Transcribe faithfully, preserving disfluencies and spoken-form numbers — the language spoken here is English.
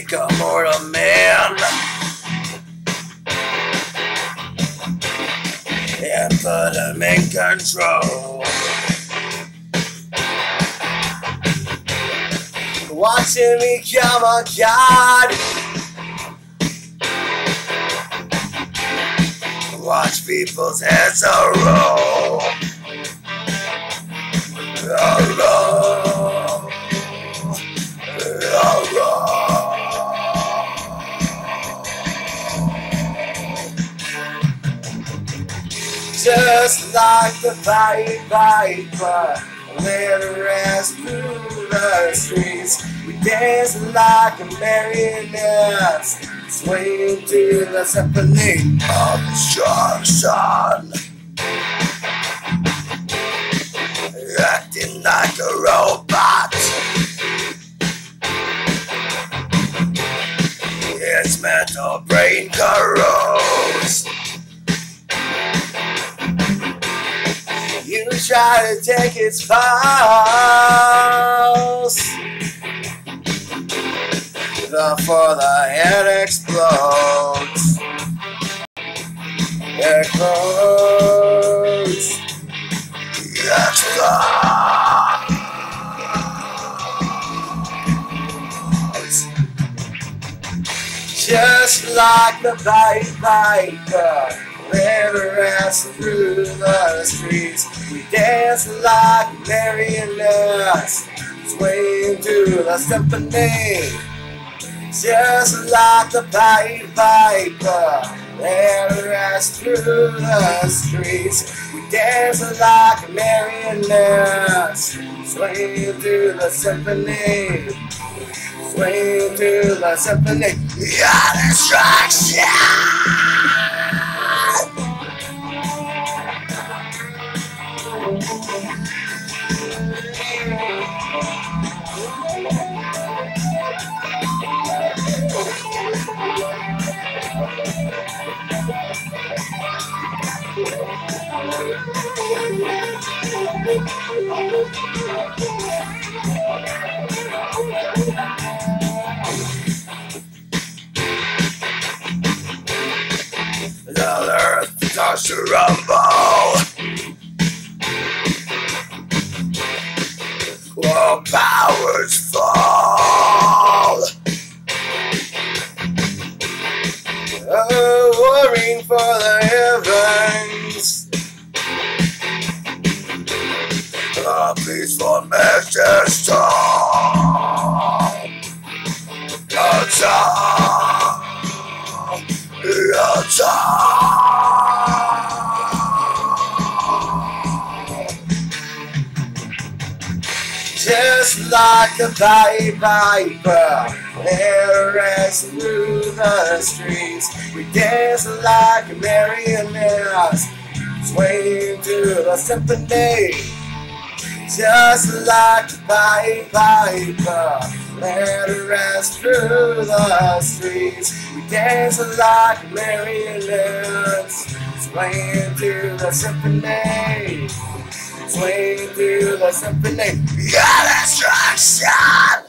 like a mortal man and put him in control. Watching me become a god. Watch people's heads roll. Roll. Roll. Just like the Pied Piper, let her rest through the streets. We dance like a marionette, swaying to the symphony of destruction, acting like a robot. Its mental brain corrodes. You try to take its pulse before the head explodes. It explodes. Explodes. Just like the Pied Piper, let her ass through the streets. We dance like marionettes, swaying to the symphony. Just like the Pied Piper, let her ass through the streets. We dance like marionettes, swaying to the symphony. Swaying to the symphony. Your destruction! The earth starts to rumble. All powers fall. Oh, warring for the heavens. A peaceful message song. A song. A song. Just like a Pied Piper, let her rest through the streets. We dance like marionettes, swaying to the symphony. Just like a Pied Piper, let her rest through the streets. We dance like marionettes, swaying to the symphony. Swaying to the symphony. Your destruction!